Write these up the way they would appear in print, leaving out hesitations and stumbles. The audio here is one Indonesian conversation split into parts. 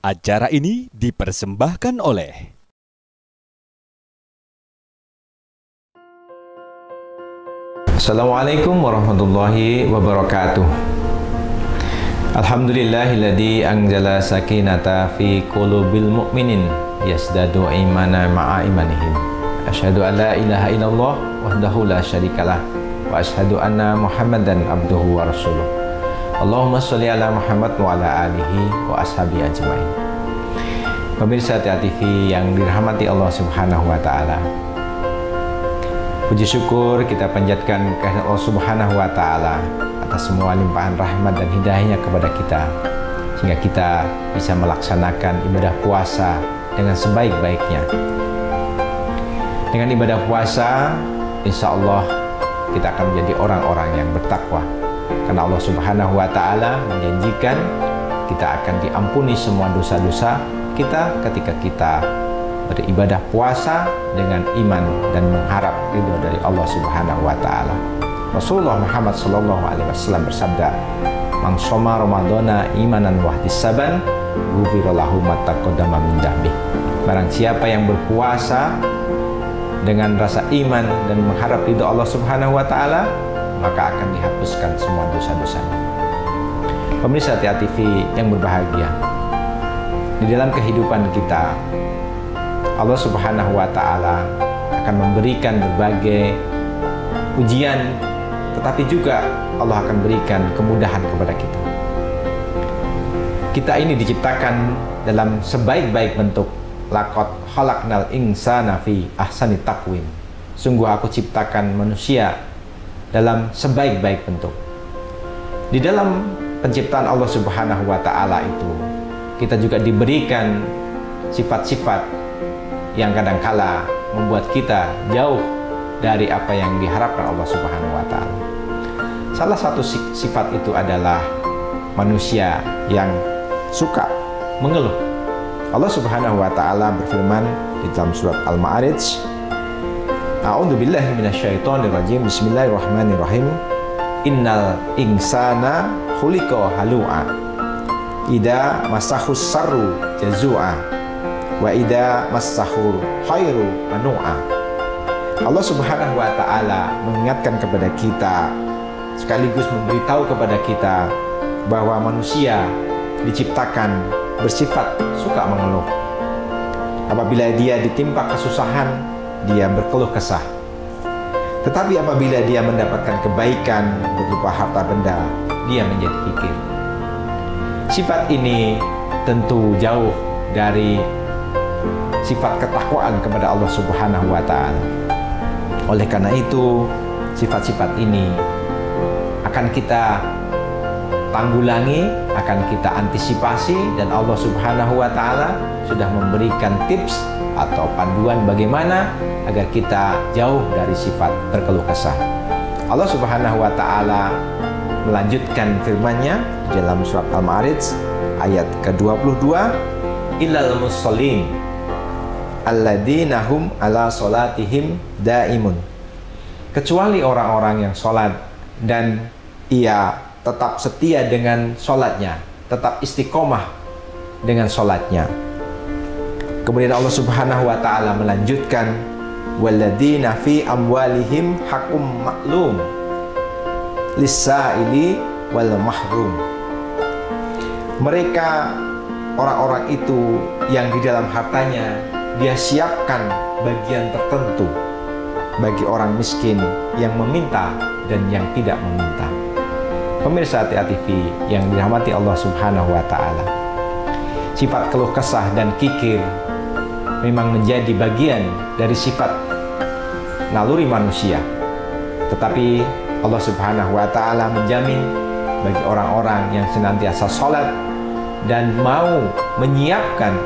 Acara ini dipersembahkan oleh Assalamualaikum warahmatullahi wabarakatuh. Alhamdulillahilladzi anzala sakinata fi qulubil mu'minin yasdadu imana ma'a imanihim. Asyhadu an la ilaha illallah wahdahu la syarikalah wa asyhadu anna Muhammadan abduhu wa rasuluh. Allahumma sholli ala Muhammad wa ala alihi wa ashabi ajmain. Pemirsa TA TV yang dirahmati Allah Subhanahu wa taala. Puji syukur kita panjatkan kehadirat Allah Subhanahu wa taala atas semua limpahan rahmat dan hidayahnya kepada kita, sehingga kita bisa melaksanakan ibadah puasa dengan sebaik-baiknya. Dengan ibadah puasa, insya Allah kita akan menjadi orang-orang yang bertakwa. Karena Allah Subhanahu wa taala menjanjikan kita akan diampuni semua dosa-dosa kita ketika kita beribadah puasa dengan iman dan mengharap ridho dari Allah Subhanahu wa taala. Rasulullah Muhammad sallallahu alaihi wasallam bersabda, "Man shoma Ramadhana imanan wa ihtisaban, ghufira lahu ma taqaddama min dzambi." Barang siapa yang berpuasa dengan rasa iman dan mengharap ridho Allah Subhanahu wa taala, maka akan dihapuskan semua dosa-dosanya. Pemirsa TA TV yang berbahagia, di dalam kehidupan kita Allah Subhanahu wa taala akan memberikan berbagai ujian, tetapi juga Allah akan berikan kemudahan kepada kita. Kita ini diciptakan dalam sebaik-baik bentuk. Laqad khalaqnal insana fi ahsani taqwim. Sungguh aku ciptakan manusia dalam sebaik-baik bentuk. Di dalam penciptaan Allah Subhanahu wa taala itu, kita juga diberikan sifat-sifat yang kadangkala membuat kita jauh dari apa yang diharapkan Allah Subhanahu wa taala. Salah satu sifat itu adalah manusia yang suka mengeluh. Allah Subhanahu wa taala berfirman di dalam surat Al-Ma'arij, A'udzubillahi minasyaitonirrajim. Bismillahirrahmanirrahim. Innal insana khuliqa halu'a. Idza massahus sarru jazua wa idza massahul khairu manu'a. Allah Subhanahu wa taala mengingatkan kepada kita, sekaligus memberitahu kepada kita bahwa manusia diciptakan bersifat suka mengeluh. Apabila dia ditimpa kesusahan, dia berkeluh kesah. Tetapi apabila dia mendapatkan kebaikan berupa harta benda, dia menjadi kikir. Sifat ini tentu jauh dari sifat ketakwaan kepada Allah Subhanahu wa taala. Oleh karena itu, sifat-sifat ini akan kita tanggulangi, akan kita antisipasi, dan Allah Subhanahu wa taala sudah memberikan tips atau panduan bagaimana agar kita jauh dari sifat berkeluh kesah. Allah Subhanahu wa taala melanjutkan firman-Nya di dalam surat Al-Ma'arij ayat ke-22, illal musallin alladzina hum ala salatihim daimun. Kecuali orang-orang yang sholat dan ia tetap setia dengan sholatnya, tetap istiqomah dengan sholatnya. Kemudian Allah Subhanahu wa taala melanjutkan, walladzina fi amwalihim haqqum ma'lum lis-sa'ili wal mahrum. Mereka orang-orang itu yang di dalam hartanya dia siapkan bagian tertentu bagi orang miskin yang meminta dan yang tidak meminta. Pemirsa TA TV yang dirahmati Allah Subhanahu wa taala, sifat keluh kesah dan kikir memang menjadi bagian dari sifat naluri manusia. Tetapi Allah Subhanahu wa taala menjamin bagi orang-orang yang senantiasa sholat dan mau menyiapkan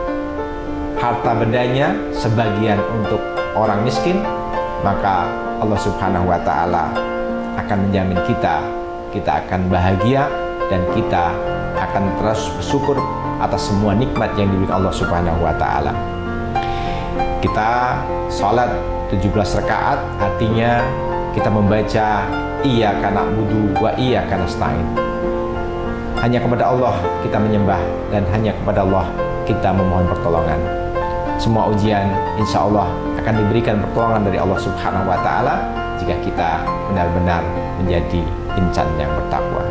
harta bendanya sebagian untuk orang miskin, maka Allah Subhanahu wa taala akan menjamin kita akan bahagia dan kita akan terus bersyukur atas semua nikmat yang diberikan Allah Subhanahu wa taala. Kita sholat 17 rakaat, artinya kita membaca iyyaka na'budu wa iyyaka nasta'in. Hanya kepada Allah kita menyembah dan hanya kepada Allah kita memohon pertolongan. Semua ujian insya Allah akan diberikan pertolongan dari Allah Subhanahu wa Ta'ala jika kita benar-benar menjadi insan yang bertakwa.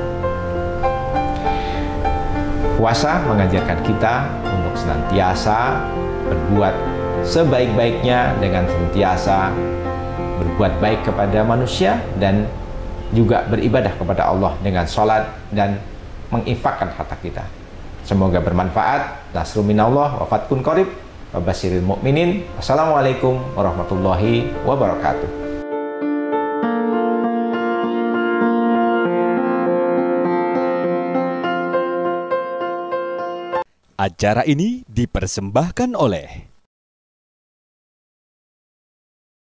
Puasa mengajarkan kita untuk senantiasa berbuat sebaik-baiknya dengan senantiasa berbuat baik kepada manusia dan juga beribadah kepada Allah dengan sholat dan menginfakkan harta kita. Semoga bermanfaat. Nasrul minallah wa fathun qarib wa basyiril mu'minin. Wassalamualaikum warahmatullahi wabarakatuh. Acara ini dipersembahkan oleh